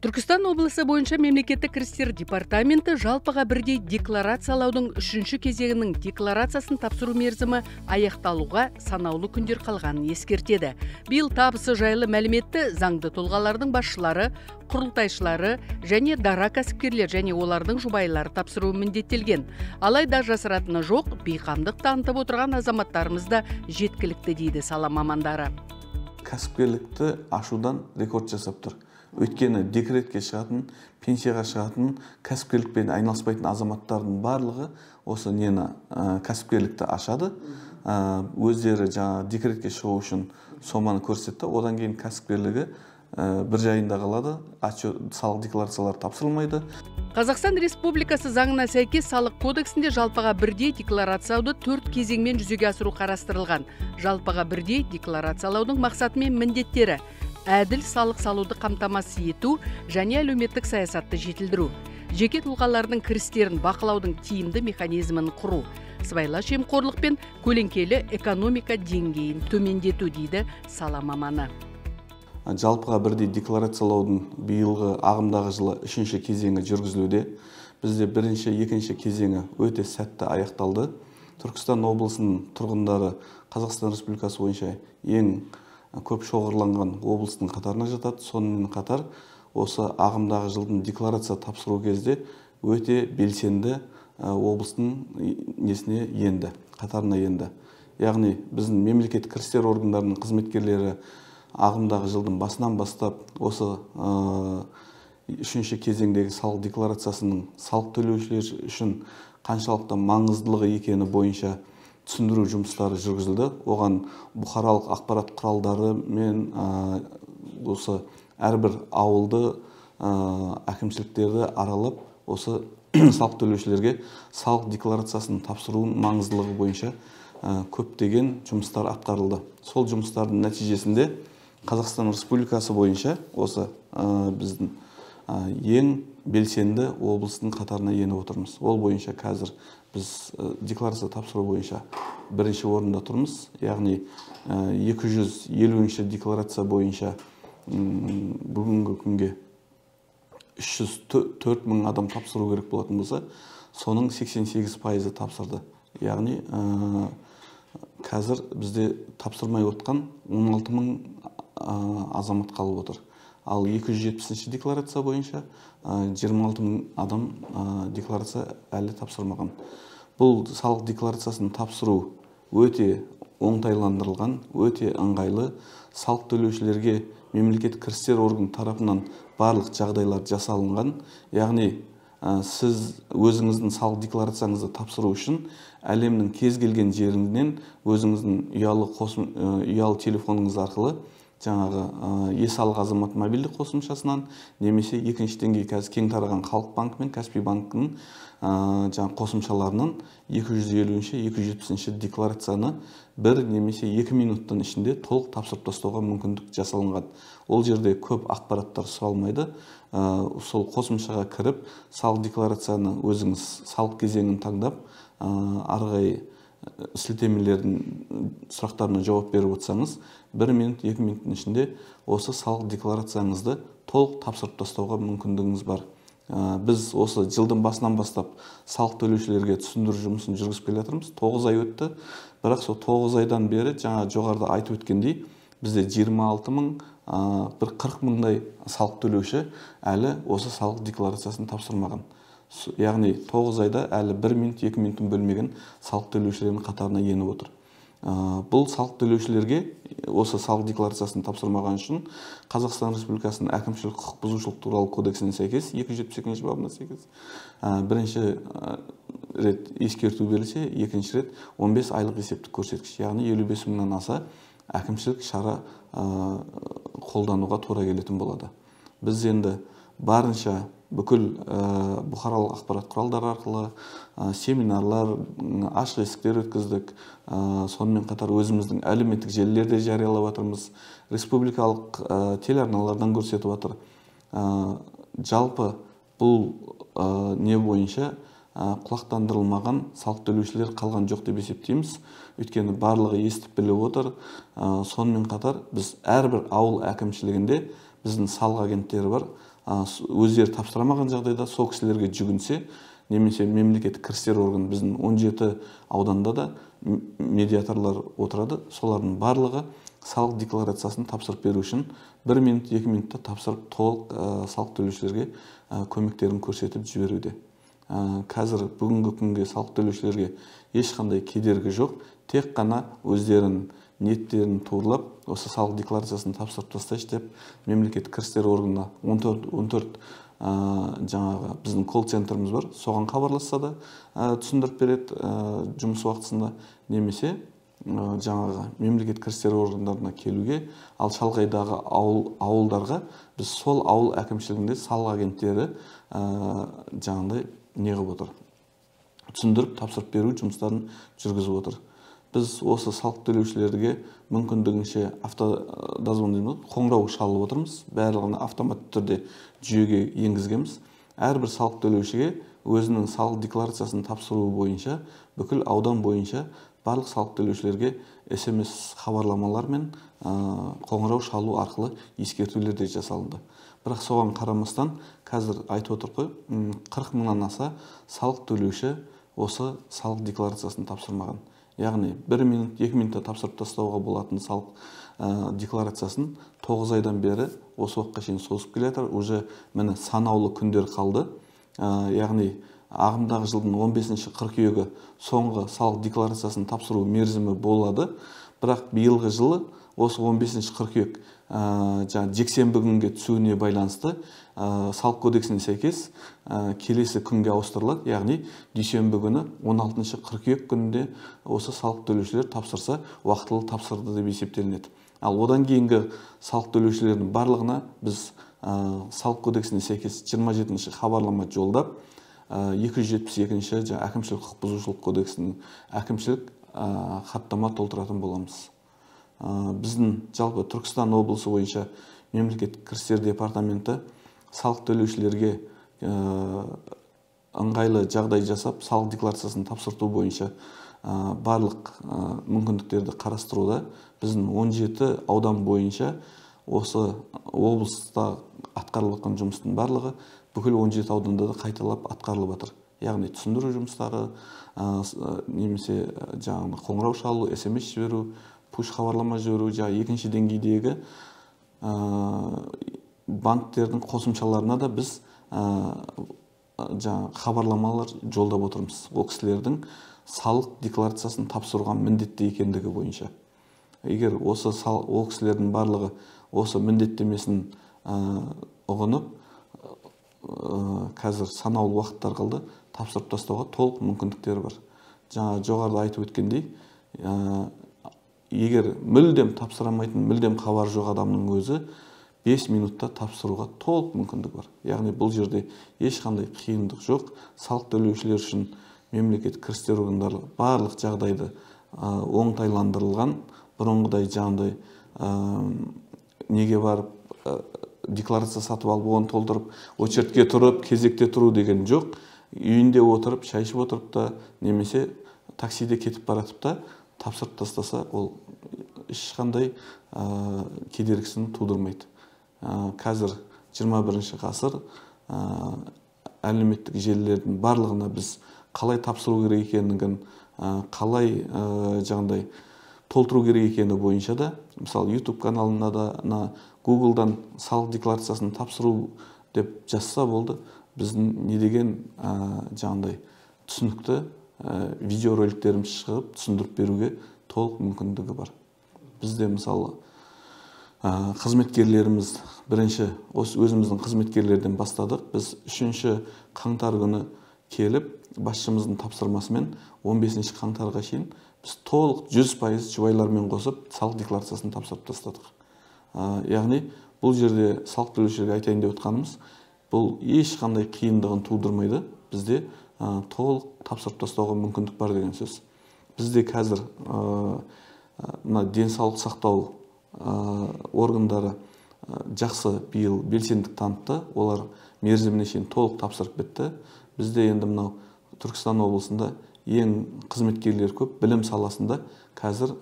Түркістан облысы бойынша мемлекеттік кірістер департаменті жалпыға бірдей декларациялаудың 3-ші кезеңінің декларациясын тапсыру мерзімі аяқталуға санаулы күндер қалғанын ескертеді. Биыл табысы жайлы мәліметті заңды тұлғалардың басшылары, құрылтайшылары және дара кәсіпкерлер және олардың жұбайлары тапсыруы міндеттелген. Алайда жасыратыны жоқ, бейқамдық танытып отырған азаматтарымыз да жеткілікті дейді сала мамандары. Кәсіпкерлікті ашудан рекорд жасап тұр. Өйткені декретке шығатын, пенсияға шығатын, кәсіпкерлікпен айналыспайтын азаматтардың барлығы осы кәсіпкерлікті ашады. Өздері декретке шығу үшін соманы көрсетті. Одан кейін кәсіпкерлігі бір жайында қалады, салық декларациялары тапсырылмайды. Қазақстан Республикасы заңына сәйкес салық кодексінде жалпыға бірдей декларациялауды 4 кезеңмен жүзеге асыру қарастырылған. Жалпыға бірдей декларациялаудың мақсаты мен міндеттері: әділ салық салуды қамтамасыз ету және әлеуметтік саясатты жетілдіру, жеке тұлғалардың кірістерін бақылаудың тиімді механизмін құру, сыбайлас жемқорлық пен көлеңкелі экономика деңгейін төмендету дейді сала маманы. Жалпыға бірдей декларациялаудың биылғы ағымдағы жылы 3-ші кезеңі жүргізілуде. Бізде 1-ші, 2-ші кезеңі өте сәтті аяқталды. Түркістан облысының тұрғындары Қазақстан Республикасы бойынша ең көп шоғырланған облыстың қатарына жатады. Сонымен қатар осы ағымдағы жылдың декларация тапсыру кезде өте белсенді облыстың қатарына енді. Яғни біздің мемлекеттік кірістер органдарының қызметкерлері ағымдағы жылдың басынан бастап осы 3-ші кезеңдегі салық декларациясының салық төлеушілер үшін қаншалықты маңыздылығы екені бойынша түсіндіру жұмыстары жүргізілді. Оған бұқаралық ақпарат құралдары мен осы әрбір ауылды әкімшіліктерді аралап, осы салық төлеушілерге салық декларациясын тапсыруының маңыздылығы бойынша көптеген жұмыстар атқарылды. Сол жұмыстардың нәтижесінде Қазақстан Республикасы бойынша осы біздің ең белсенді облыстың қатарына еніп отырмыз. Ол бойынша қазір біз декларация тапсыру бойынша 1-ші орында тұрмыз. Яғни 250-ші декларация бойынша бүгінгі күнге 304 мың адам тапсыру керек болатын болса, соның 88% тапсырды. Яғни қазір бізде тапсырмай отқан 16 мың азамат қалып отыр. Ал 270-ші декларация бойынша 26 мың адам декларация әлі тапсырмаған. Бұл салық декларациясын тапсыру өте оңтайландырылған, өте ыңғайлы. Салық төлеушілерге мемлекеттік кірістер органы тарапынан барлық жағдайлар жасалынған. Яғни сіз өзіңіздің салық декларацияңызды тапсыру үшін әлемнің кез келген жерінен өзіңіздің ұялы телефоныңыз арқылы e-салық азамат мобильді қосымшасынан немесе екінші деңгей қазір кең тараған Халық банкі мен Каспий банкінің қосымшаларынан 250-ші, 270-ші декларацияны 1 немесе 2 минуттың ішінде толық тапсырып тастауға мүмкіндік жасалынған. Ол жерде көп ақпараттар сұралмайды. Сол қосымшаға кіріп, салық декларацияны өзіңіз салық кезеңін таңдап, арғай сілтемелердің сұрақтарына жауап беріп отырсаңыз, 1 минут, 2 минуттың ішінде осы салық декларацияңызды толық тапсырып тастауға мүмкіндігіңіз бар. Біз осы жылдың басынан бастап салық төлеушілерге түсіндіру жұмысын жүргізіп келе жатырмыз. 9 ай өтті. Бірақ сол 9 айдан бері жоғарыда айтып өткендей, бізде 26 мың, бір 40 мыңдай салық төлеуші әлі осы салық декларациясын тапсырмаған. Яғни 9 айда әлі 1 минут, 2 минуттың бөлмеген салық төлеушілердің қатарына еніп отыр. Бұл салық төлеушілерге осы салық декларациясын тапсырмаған үшін Қазақстан Республикасының әкімшілік құқық бұзушылық туралы кодексіне сәйкес, 272-ші бабына сәйкес, 1-ші рет ескерту берілсе, 2-ші рет 15 айлық есептік көрсеткіш, яғни 55 мыңнан аса әкімшілік шара қолдануға тура келетін болады. Біз енді барынша бүкіл бұқаралық ақпарат құралдары арқылы семинарлар, ашық есіктер өткіздік. Сонымен қатар өзіміздің әлеуметтік желілерде жариялап жатырмыз. Республикалық телеарналардан көрсетіп жатыр. Жалпы бұл не бойынша құлақтандырылмаған салық төлеушілер қалған жоқ деп есептейміз. Өйткені барлығы естіп біліп отыр. Сонымен қатар біз әрбір ауыл әкімшілігінде біздің салық агенттері бар. өздері тапсырамаған жағдайда сол кісілерге жүгінсе, немесе мемлекеттік кірістер органы, біздің 17 ауданда да медиаторлар отырады, солардың барлығы салық декларациясын тапсырып беру үшін 1 минут, 2 минутта тапсырып толық салық төлеушілерге көмектерін көрсетіп жіберуде. Қазір бүгінгі күнге салық төлеушілерге ешқандай кедергі жоқ, тек қана өздерін ниеттерін туырлап, осы салық декларациясын тапсырып тастайшы деп мемлекеттік кірістер органына 14 жаңағы біздің колл-центріміз бар, соған хабарласса да түсіндіріп береді жұмыс уақытысында, немесе жаңағы мемлекеттік кірістер органдарына келуге, ал шалғайдағы ауылдарға біз сол ауыл әкімшілігінде салық агенттері жаңағыдай неғып отыр, түсіндіріп тапсырып беру жұмыстарын жүргізіп отыр. Біз осы салық төлеушілерге мүмкіндігінше автодозвон қоңырау шалып отырмыз, барлығын автоматты түрде жүйеге енгізгенбіз. Әрбір салық төлеушіге өзінің салық декларациясын тапсыруы бойынша бүкіл аудан бойынша барлық салық төлеушілерге SMS хабарламалар мен қоңырау шалу арқылы ескертулер де жасалынды. Бірақ соған қарамастан қазір айтып отыр ғой, 40 мыңнан аса салық төлеуші осы салық декларациясын тапсырмаған. Яғни 1 минут, 2 минутта тапсырып тастауға болатын салық декларациясын 9 айдан бері осы уақытқа шейін созып келе жатыр. Уже міне санаулы күндер қалды. Яғни ағымдағы жылдың 15 қыркүйегі соңғы салық декларациясын тапсыру мерзімі болады. Бірақ биылғы жылы осы 15 қыркүйек жексенбі күнге түсуіне байланысты салық кодексіне сәйкес келесі күнге ауыстырылады. Яғни дүйсенбі күні 16 қыркүйек күнінде осы салық төлеушілер тапсырса, уақытылы тапсырды деп есептелінеді. Ал одан кейінгі салық төлеушілердің барлығына біз салық кодексіне сәйкес 27 хабарлама жолдап, 272 әкімшілік құқық бұзушылық кодексінің әкімшілік хаттама толтыратын боламыз. Біздің жалпы Түркістан облысы бойынша мемлекеттік кірістер департаменті салық төлеушілерге ыңғайлы жағдай жасап, салық декларациясын тапсырту бойынша барлық мүмкіндіктерді қарастыруда. Біздің 17 аудан бойынша осы облыста атқарылып жатқан жұмыстың барлығы бүкіл 17 ауданда да қайталап атқарылып жатыр. Яғни түсіндіру жұмыстары, немесе жаңағы қоңырау шалу, SMS жіберу, пуш хабарлама жіберу, екінші деңгейдегі банктердің қосымшаларына да біз хабарламалар жолдап отырмыз. Ол кісілердің салық декларациясын тапсыруға міндетті екендігі бойынша. Егер осы ол кісілердің барлығы осы міндеттемесін ұғынып, қазір санаулы уақыттар қалды, тапсырып тастауға толық мүмкіндіктері бар. Жаңа жоғарыда айтып өткендей, егер мүлдем тапсырамайтын, мүлдем хабар жоқ адамның өзі 5 минутта тапсыруға толық мүмкіндік бар. Яғни бұл жерде ешқандай қиындық жоқ. Салық төлеушілер үшін мемлекеттік кірістер органдары барлық жағдайды оңтайландырылған. Бұрынғыдай жаңағыдай неге барып декларация сатып алып, оны толтырып, очередке тұрып, кезекте тұру деген жоқ. Үйінде отырып, шай ішіп отырып та, немесе таксиде кетіп баратып та тапсырып тастаса, ол ешқандай кедергісін тудырмайды. Қазір 21 ғасыр әлеуметтік желілердің барлығына біз қалай тапсыру керек екендігін, қалай жаңағыдай толтыру керек екені бойынша да, мысалы YouTube каналына да, Google-дан салық декларациясын тапсыру деп жазса болды, біздің не деген жаңағыдай түсінікті видеороликтеріміз шығып, түсіндіріп беруге толық мүмкіндігі бар. Бізде мысалы қызметкерлеріміз бірінші өзіміздің қызметкерлерден бастадық. Біз 3 қаңтар күні келіп, басшымыздың тапсырмасымен 15 қаңтарға шейін біз толық 100% жұбайлармен қосып салық декларациясын тапсырып тастадық. Яғни бұл жерде салық төлеушілерге айтайын деп отқанымыз, бұл ешқандай қиындығын тудырмайды. Бізде толық тапсырып тастауға мүмкіндік бар деген сөз. Бізде қазір денсаулық сақтау органдары жақсы биыл белсендік танытты. Олар мерзіміне шейін толық тапсырып бітті. Бізде енді мынау Түркістан облысында ең қызметкерлер көп. Білім саласында қазір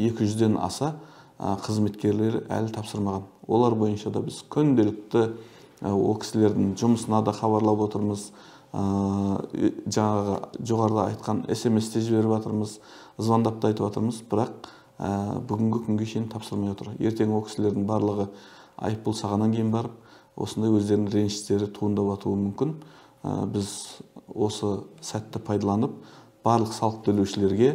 1200-ден аса қызметкерлер әлі тапсырмаған. Олар бойынша да біз күнделікті Ол кісілердің жұмысына да хабарлап отырмыз. Жаңағы жоғарыда айтқан SMS-те жіберіп жатырмыз, звондап та айтып жатырмыз, бірақ бүгінгі күнге шейін тапсырмай отыр. Ертең ол кісілердің барлығы айыппұл сағаннан кейін барып, осындай өздерінің реніштері туындап жатуы мүмкін. Біз осы сәтті пайдаланып, барлық салық төлеушілерге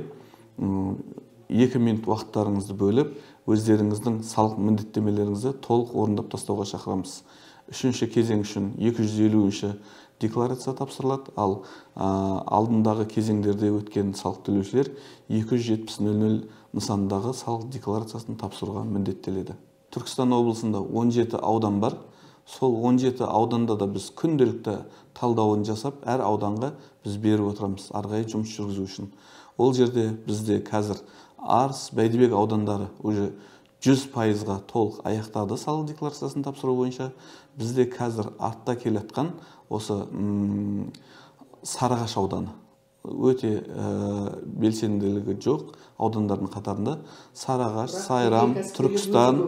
2 минут уақыттарыңызды бөліп, өздеріңіздің салық міндеттемелеріңізді толық орындап тастауға шақырамыз. Үшінші кезең үшін 250-ші декларация тапсырылады, ал алдындағы кезеңдерде өткен салық төлеушілер 270.00 нысандағы салық декларациясын тапсыруға міндеттеледі. Түркістан облысында 17 аудан бар. Сол 17 ауданда да біз күнделікті талдауын жасап, әр ауданға біз беріп отырамыз арғай жұмыс жүргізу үшін. Ол жерде бізде қазір Арыс, Бәйдібек аудандары уже 100%-ға толық аяқтады салық декларациясын тапсыру бойынша. Бізде қазір артта келатқан осы Сарыағаш ауданы өте белсенділігі жоқ аудандардың қатарында. Сарыағаш, Сайрам, Түркістан,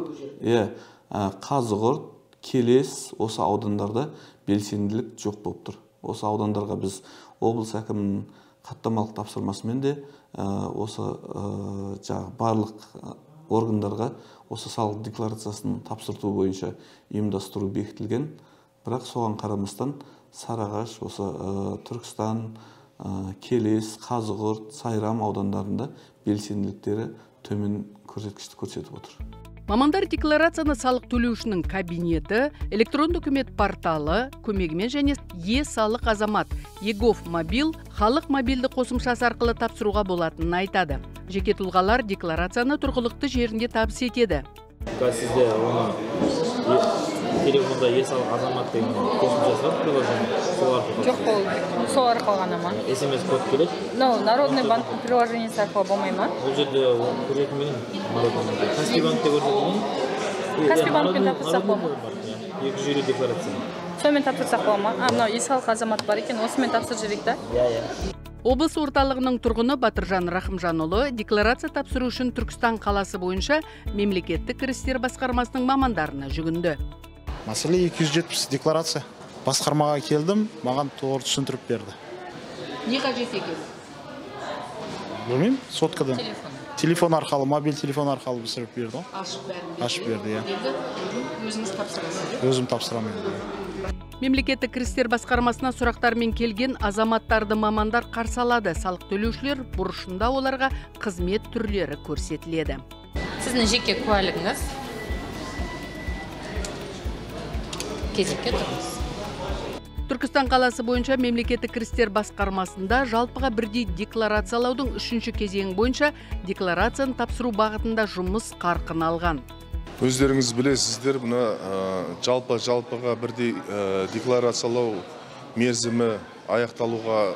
Қазығұрт, Келес, осы аудандарда белсенділік жоқ болып тұр. Осы аудандарға біз облыс әкімінің хаттамалық тапсырмасымен де осы барлық органдарға осы салық декларациясын тапсырту бойынша ұйымдастыру бекітілген. Бірақ соған қарамастан Сарыағаш, осы Түркістан, Келес, Қазығұрт, Сайрам аудандарында белсенділіктері төмен көрсеткішті көрсетіп отыр. Мамандар декларацияны салық төлеушінің кабинеті, электронды үкімет порталы көмегімен және салық азамат егов мобил халық мобилді қосымшасы арқылы тапсыруға болатынын айтады. Жеке тұлғалар декларацияны тұрғылықты жерінде табыс етеді. Сізде оны телефонда салық азамат деген қосымшасы бар, приложение, сол арқылы ғана ма? SMS код келеді. Народный банк приложениесі арқылы болмай ма? Ол жерде көрсетілмеген Каспий банкте көрсетілген. Каспий банкпен тапсырсақ бола ма? 250 декларация. Сонымен тапсырсақ бола ма? Мынау салық азамат бар екен, осымен тапсырып жіберейік та? Облыс орталығының тұрғыны Батыржан Рахымжанұлы декларация тапсыру үшін Түркістан қаласы бойынша мемлекеттік кірістер басқармасының мамандарына жүгінді. Мәселе 270 декларация. Басқармаға келдім, маған тоғыр түсіндіріп берді. Не қажет екен? Білмеймін, соткадан. Телефон арқалы, мобиль телефон арқалы бісіріп берді. Ашып берді, Енді өзіңіз тапсырасыз? Өзім тапсырамын. Мемлекеттік кірістер басқармасына сұрақтармен келген азаматтарды мамандар қарсы алады. Салық төлеушілер бұрышында оларға қызмет түрлері көрсетіледі. Сіздің жеке куәлігіңіз? Кезекке тұрыңыз. Түркістан қаласы бойынша мемлекеттік кірістер басқармасында жалпыға бірдей декларациялаудың 3-ші кезең бойынша декларацияны тапсыру бағытында жұмыс қарқын алған. Өздеріңіз білесіздер, бұна жалпыға бірдей декларациялау мерзімі аяқталуға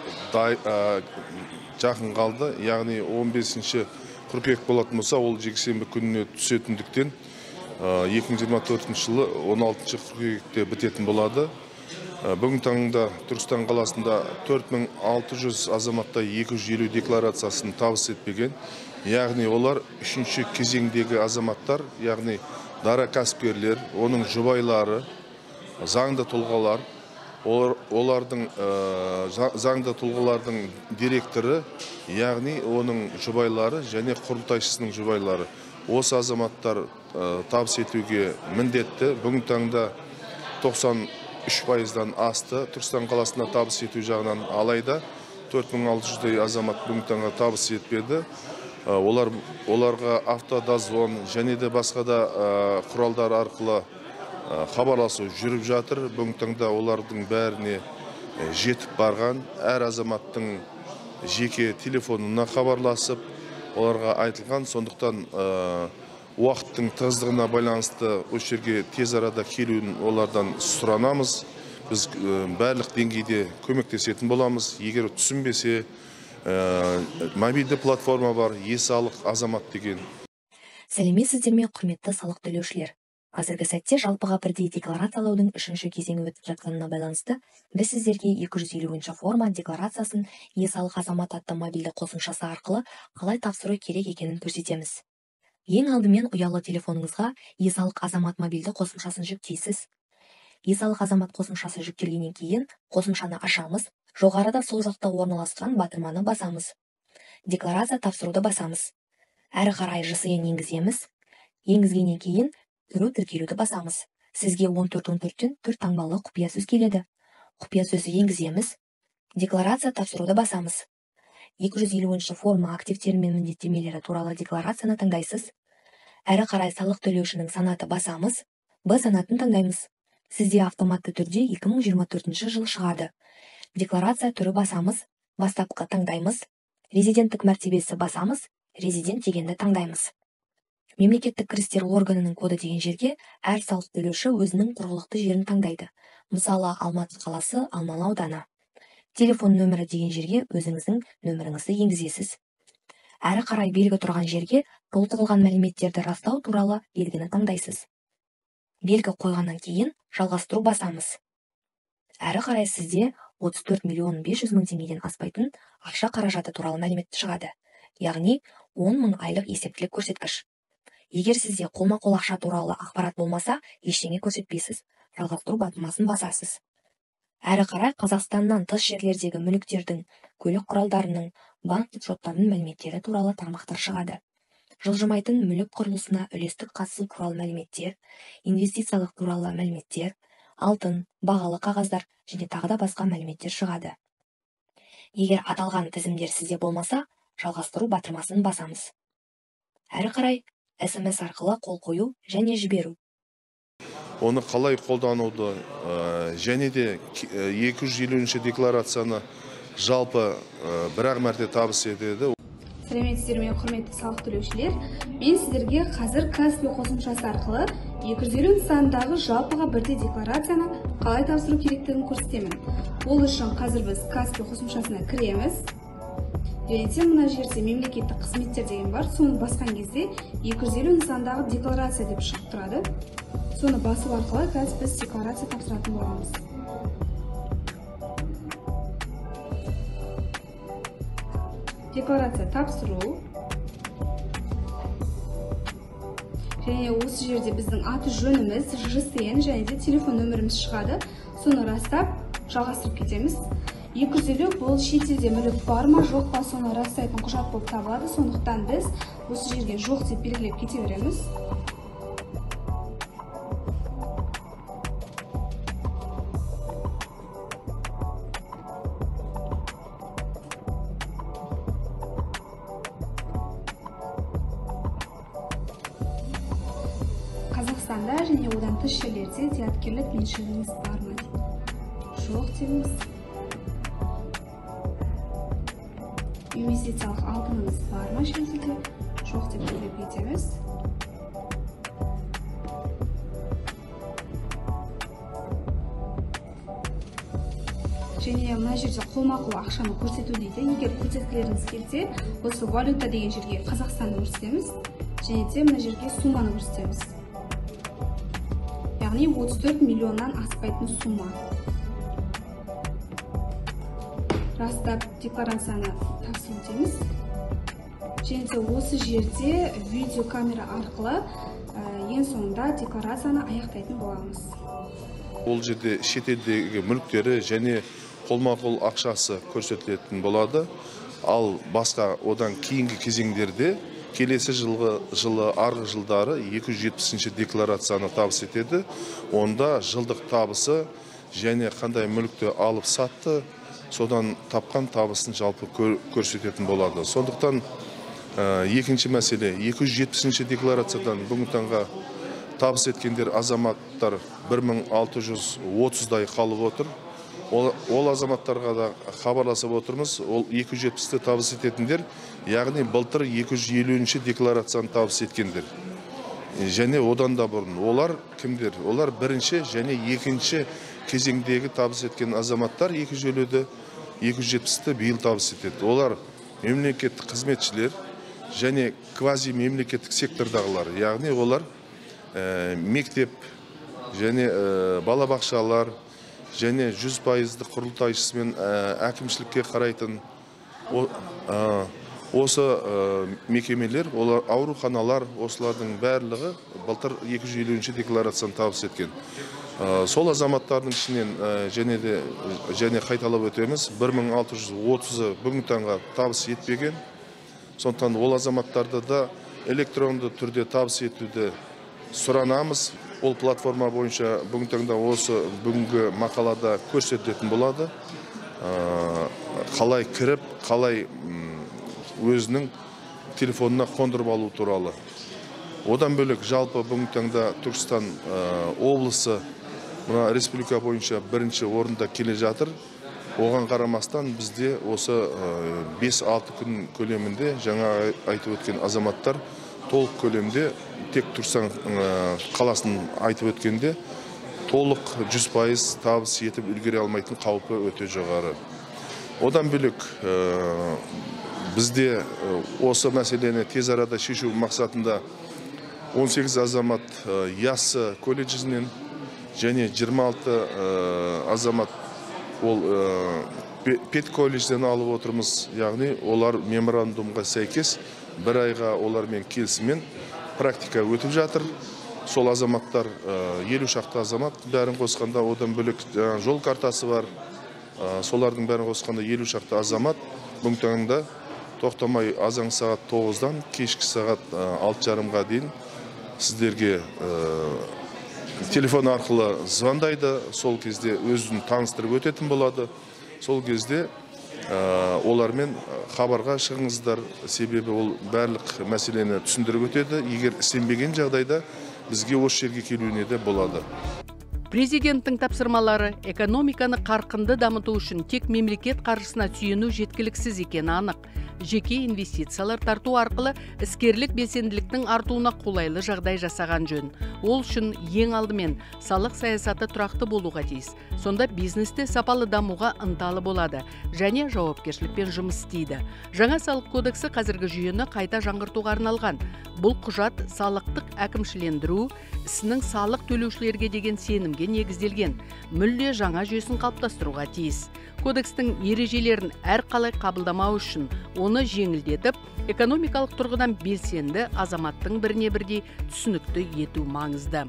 жақын қалды. Яғни 15-ші қыркүйек болатын болса, ол жексенбі күніне түсетіндіктен 2024 жылы 16-ші қыркүйекте бітетін болады. Бүгін таңда Түркістан қаласында 4600 азаматта 250 декларациясын табыс етпеген. Яғни олар 3-ші кезеңдегі азаматтар, яғни дара кәсіпкерлер, оның жұбайлары, заңды тұлғалар, олардың заңды тұлғалардың директоры, яғни оның жұбайлары және құрылтайшысының жұбайлары. Осы азаматтар табыс етуге міндетті. Бүгін таңда 93%-дан асты Түркістан қаласында табыс ету жағынан, алайда 4600-дей азамат бүгін таңда табыс етпеді. Оларға автодазвон және де басқа да құралдар арқылы хабарласу жүріп жатыр. Бүгін таңда олардың бәріне жетіп барған. Әр азаматтың жеке телефонына хабарласып, оларға айтылған. Сондықтан уақыттың тығыздығына байланысты осы жерге тез арада келуін олардан сұранамыз. Біз барлық деңгейде көмектесетін боламыз. Егер түсінбесе, мобильді платформа бар, салық азамат деген. Сәлеметсіздер ме, құрметті салық төлеушілер. Қазіргі сәтте жалпыға бірдей декларациялаудың 3-ші кезеңі өтіп жатқанына байланысты біз сіздерге 250-ші форма декларациясын салық азамат атты мобильді қосымшасы арқылы қалай тапсыру керек екенін көрсетеміз. Ең алдымен ұялы телефоныңызға салық азамат мобильді қосымшасын жүктейсіз. Есалық азамат қосымшасы жүктелгеннен кейін қосымшаны ашамыз, жоғарыда сол жақта орналасқан батырманы басамыз. Декларация тапсыруды басамыз. Әрі қарай ЖСН енгіземіз. Енгізгеннен кейін кіру тіркелуді басамыз. Сізге 14-14-тен 4 таңбалы құпия сөз келеді. Құпия сөзді енгіземіз. Декларация тапсыруды басамыз. 250 форма активтері мен міндеттемелері туралы декларацияны таңдайсыз. Әрі қарай салық төлеушінің санаты басамыз. Б санатын таңдаймыз. Сізде автоматты түрде 2024 жыл шығады. Декларация түрі басамыз. Бастапқы таңдаймыз. Резиденттік мәртебесі басамыз. Резидент дегенді таңдаймыз. Мемлекеттік кірістер органының коды деген жерге әр салық төлеуші өзінің тұрғылықты жерін таңдайды. Мысалы, Алматы қаласы, Алмалы ауданы. Телефон нөмірі деген жерге өзіңіздің нөміріңізді енгізесіз. Әрі қарай белгі тұрған жерге толтырылған мәліметтерді растау туралы белгіні таңдайсыз. Белгі қойғаннан кейін жалғастыру басамыз. Әрі қарай сізде 34 миллион 500 мың теңгеден аспайтын ақша қаражаты туралы мәліметті шығады. Яғни 10 мың айлық есептілік көрсеткіш. Егер сізде қолма-қол ақша туралы ақпарат болмаса, ештеңе көрсетпейсіз, жалғастыру батырмасын басасыз. Әрі қарай Қазақстаннан тыс жерлердегі мүліктердің, көлік құралдарының, банк шоттарының мәліметтері туралы тармақтар шығады. Жылжымайтын мүлік құрылысына үлестік қатысу туралы мәліметтер, инвестициялық туралы мәліметтер, алтын, бағалы қағаздар және тағы да басқа мәліметтер шығады. Егер аталған тізімдер сізде болмаса, жалғастыру батырмасын басамыз. Әрі қарай SMS арқылы қол қою және жіберу. Оны қалай қолдануды және де 250 декларацияны жалпы бір-ақ мәрте табыс етеді. Сәлеметсіздер ме, құрметті салық төлеушілер. Мен сіздерге қазір Каспи қосымшасы арқылы 250 нысандағы жалпыға бірдей декларацияны қалай тапсыру керектігін көрсетемін. Ол үшін қазір біз Каспи қосымшасына кіреміз. Және де мына жерде мемлекеттік қызметтер деген бар. Соны басқан кезде 250 нысандағы декларация деп шығып тұрады. Соны басу арқылы қазір біз декларация тапсыратын боламыз. Декларация тапсыру. Және осы жерде біздің аты жөніміз, ЖСН және де телефон нөміріміз шығады. Соны растап, жалғастырып кетеміз. 250 бұл шетелде мүлік бар ма, жоқ па, соны растайтын құжат болып табылады. Сондықтан біз осы жерге жоқ деп белгілеп кете береміз. Қазақстанда және одан тыс жерлерде зияткерлік меншігіңіз бар ма дейді. Жоқ дейміз. Инвестициялық алтыныңыз бар ма шетелде? Жоқ деп белгілеп кетеміз. Және мына жерде қолма-қол ақшаны көрсету дейді. Егер көрсеткілеріңіз келсе, осы валюта деген жерге Қазақстанды көрсетеміз. Және де мына жерге сумманы көрсетеміз. Яғни 34 миллионнан аспайтын сумма. Растап декларацияны тапсыру дейміз. Және де осы жерде видеокамера арқылы ең соңында декларацияны аяқтайтын боламыз. Ол жерде шетелдегі мүліктері және қолма-қол ақшасы көрсетілетін болады. Ал басқа одан кейінгі кезеңдерде келесі жылы арғы жылдары 270 декларацияны табыс етеді. Онда жылдық табысы және қандай мүлікті алып сатты, содан тапқан табысын жалпы көрсететін болады. Сондықтан екінші мәселе, 270 декларациядан бүгінгі таңға табыс еткендер азаматтар 1630-дай қалып отыр. Ол азаматтарға да хабарласып отырмыз. Ол 270-ті табыс ететіндер, яғни былтыр 250 декларацияны табыс еткендер. Және одан да бұрын. Олар кімдер? Олар бірінші және екінші кезеңдегі табыс еткен азаматтар 250-ді, 270-ті биыл табыс етеді. Олар мемлекеттік қызметшілер және квази мемлекеттік сектордағылар. Яғни олар мектеп және балабақшалар және 100% құрылтайшысымен әкімшілікке қарайтын осы мекемелер, олар ауруханалар, осылардың барлығы былтыр 250 декларацияны табыс еткен. Сол азаматтардың ішінен және қайталап өтеміз, 1630-ы бүгінгі таңға табыс етпеген. Сондықтан ол азаматтарды да электронды түрде табыс етуді сұранамыз. Ол платформа бойынша бүгінгі таңда осы бүгінгі мақалада көрсетілетін болады. Қалай кіріп, қалай өзінің телефонына қондырып алу туралы. Одан бөлек жалпы бүгінгі таңда Түркістан облысы республика бойынша бірінші орында келе жатыр. Оған қарамастан бізде осы 5-6 күн көлемінде жаңа айтып өткен азаматтар толық көлемде, тек Түркістан қаласын айтып өткенде, толық 100% табыс етіп үлгере алмайтын қаупі өте жоғары. Одан бөлек бізде осы мәселені тез арада шешу мақсатында 18 азамат Яссы колледжінен және 26 азамат ол Пет колледжден алып отырмыз. Яғни олар меморандумға сәйкес бір айға олармен келісімен практика өтіп жатыр. Сол азаматтар 50 шақты азамат бәрін қосқанда, одан бөлек жол картасы бар. Солардың бәрін қосқанда 50 шақты азамат бүгінгі таңда тоқтамай азан сағат 9-дан кешкі сағат 6:30-ға дейін сіздерге телефон арқылы звондайды. Сол кезде өзін таныстырып өтетін болады. Сол кезде олармен хабарға шығыңыздар, себебі ол барлық мәселені түсіндіріп өтеді. Егер сенбеген жағдайда бізге осы жерге келуіне де болады. Президенттің тапсырмалары экономиканы қарқынды дамыту үшін тек мемлекет қаржысына сүйену жеткіліксіз екені анық. Жеке инвестициялар тарту арқылы іскерлік белсенділіктің артуына қолайлы жағдай жасаған жөн. Ол үшін ең алдымен салық саясаты тұрақты болуға тиіс. Сонда бизнесте сапалы дамуға ынталы болады және жауапкершілікпен жұмыс істейді. Жаңа салық кодексі қазіргі жүйені қайта жаңғыртуға арналған. Бұл құжат салықтық әкімшілендіру ісінің салық төлеушілерге деген сенімге негізделген. Мүлде жаңа жүйесін қалыптастыруға тиіс. Кодекстің ережелерін әрқалай қабылдамау үшін оны жеңілдетіп, экономикалық тұрғыдан белсенді азаматтың біріне бірдей түсінікті ету маңызды.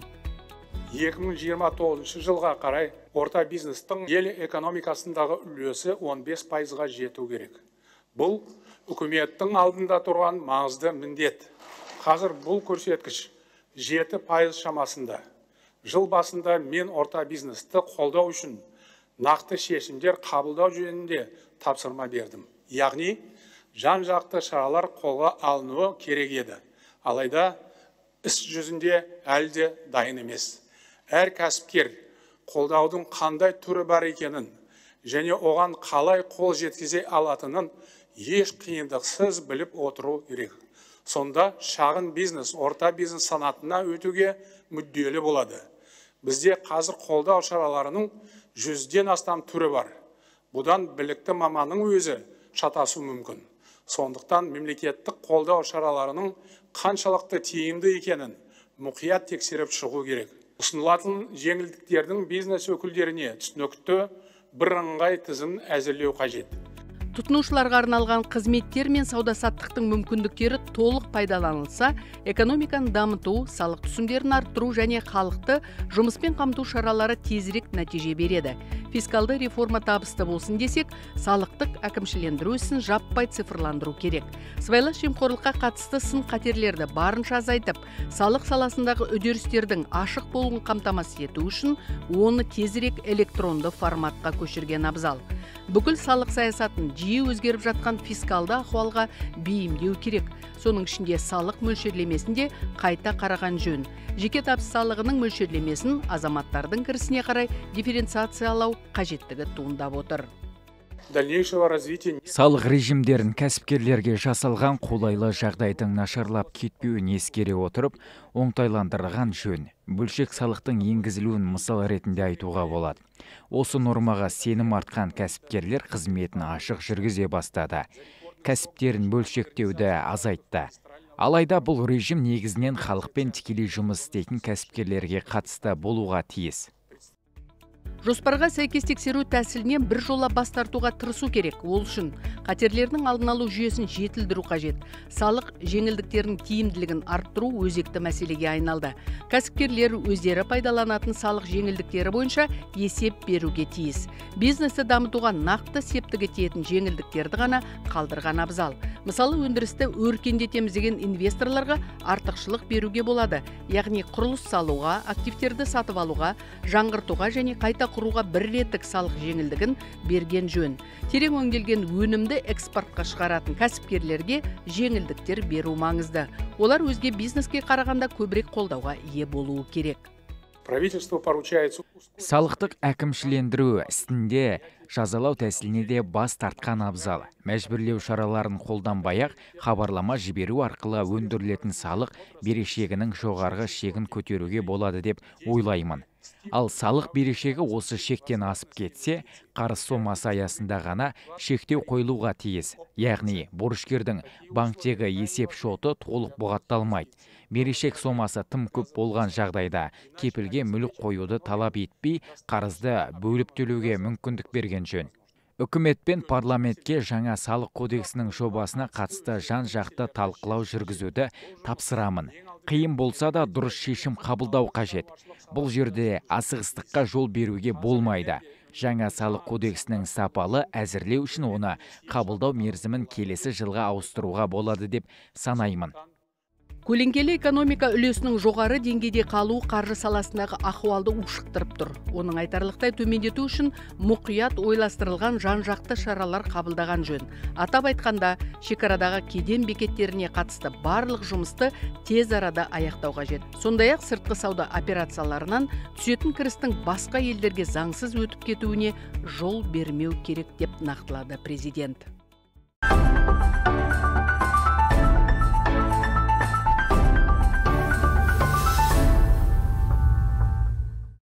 2029 жылға қарай орта бизнестің ел экономикасындағы үлесі 15%-ға жету керек. Бұл үкіметтің алдында тұрған маңызды міндет. Қазір бұл көрсеткіш 7% шамасында. Жыл басында мен орта бизнесті қолдау үшін нақты шешімдер қабылдау жөнінде тапсырма бердім. Яғни, жан-жақты шаралар қолға алынуы керек еді. Алайда, іс жүзінде әлде дайын емес. Әр кәсіпкер қолдаудың қандай түрі бар екенін және оған қалай қол жеткізе алатынын еш қиындықсыз біліп отыру керек. Сонда шағын бизнес, орта бизнес санатына өтуге мүдделі болады. Бізде қазір қолдау шараларының 100-ден астам түрі бар. Бұдан білікті маманның өзі шатасу мүмкін. Сондықтан мемлекеттік қолдау шараларының қаншалықты тиімді екенін мұқият тексеріп шығу керек. Ұсынылатын жеңілдіктердің бизнес өкілдеріне түсінікті бірыңғай тізім әзірлеу қажет. Тұтынушыларға арналған қызметтер мен сауда-саттықтың мүмкіндіктері толық пайдаланылса, экономиканы дамыту, салық түсімдерін арттыру және халықты жұмыспен қамту шаралары тезірек нәтиже береді. Фискалды реформа табысты болсын десек, салықтық әкімшілендіру ісін жаппай цифрландыру керек. Сыбайлас жемқорлыққа қатысты сын-қатерлерді барынша азайтып, салық саласындағы үдерістердің ашық болуын қамтамасыз ету үшін оны тезірек электронды форматқа көшірген абзал. Бүкіл салық саясатын жиі өзгеріп жатқан фискалды ахуалға бейімдеу керек. Соның ішінде салық мөлшерлемесінде қайта қараған жөн. Жеке табыс салығының мөлшерлемесін азаматтардың кірісіне қарай дифференциациялау қажеттігі туындап отыр. Салық режимдерін кәсіпкерлерге жасалған қолайлы жағдайдың нашарлап кетпеуін ескере отырып, оңтайландырған жөн. Бөлшек салықтың енгізілуін мысал ретінде айтуға болады. Осы нормаға сенім артқан кәсіпкерлер қызметін ашық жүргізе бастады. Кәсіптерін бөлшектеуді азайтты. Алайда бұл режим негізінен халықпен тікелей жұмыс істейтін кәсіпкерлерге қатысты болуға тиіс. Жоспарға сәйкес тексеру тәсілінен бір жола бас тартуға тырысу керек. Ол үшін қатерлердің алдын алу жүйесін жетілдіру қажет. Салық жеңілдіктерінің тиімділігін арттыру өзекті мәселеге айналды. Кәсіпкерлер өздері пайдаланатын салық жеңілдіктері бойынша есеп беруге тиіс. Бизнесті дамытуға нақты септігі тиетін жеңілдіктерді ғана қалдырған абзал. Мысалы, өндірісті өркендетеміз деген инвесторларға артықшылық беруге болады. Яғни құрылыс салуға, активтерді сатып алуға, жаңғыртуға және қайта құруға бір реттік салық жеңілдігін берген жөн. Терең өңделген өнімді экспортқа шығаратын кәсіпкерлерге жеңілдіктер беру маңызды. Олар өзге бизнеске қарағанда көбірек қолдауға ие болуы керек. Правительство поручается Салықтық әкімшілендіру істінде жазалау тәсіліне де бас тартқан абзал. Мәжбүрлеу шараларын қолданбай-ақ хабарлама жіберу арқылы өндірілетін салық берешегінің жоғарғы шегін көтеруге болады деп ойлаймын. Ал салық берешегі осы шектен асып кетсе, қарыз сомасы аясында ғана шектеу қойылуға тиіс. Яғни, борышкердің банктегі есеп шоты толық бұғатталмайды. Берешек сомасы тым көп болған жағдайда кепілге мүлік қоюды талап етпей, қарызды бөліп төлеуге мүмкіндік берген жөн. Үкімет пен парламентке жаңа салық кодексінің жобасына қатысты жан-жақты талқылау жүргізуді тапсырамын. Қиын болса да дұрыс шешім қабылдау қажет. Бұл жерде асығыстыққа жол беруге болмайды. Жаңа салық кодексінің сапалы әзірлеу үшін оны қабылдау мерзімін келесі жылға ауыстыруға болады деп санаймын. Көлеңкелі экономика үлесінің жоғары деңгейде қалу қаржы саласындағы ахуалды ушықтырып тұр. Оның айтарлықтай төмендету үшін мұқият ойластырылған жан-жақты шаралар қабылдаған жөн. Атап айтқанда, шекарадағы кеден бекеттеріне қатысты барлық жұмысты тез арада аяқтау қажет. Сондай-ақ сыртқы сауда операцияларынан түсетін кірістің басқа елдерге заңсыз өтіп кетуіне жол бермеу керек деп нақтылады президент.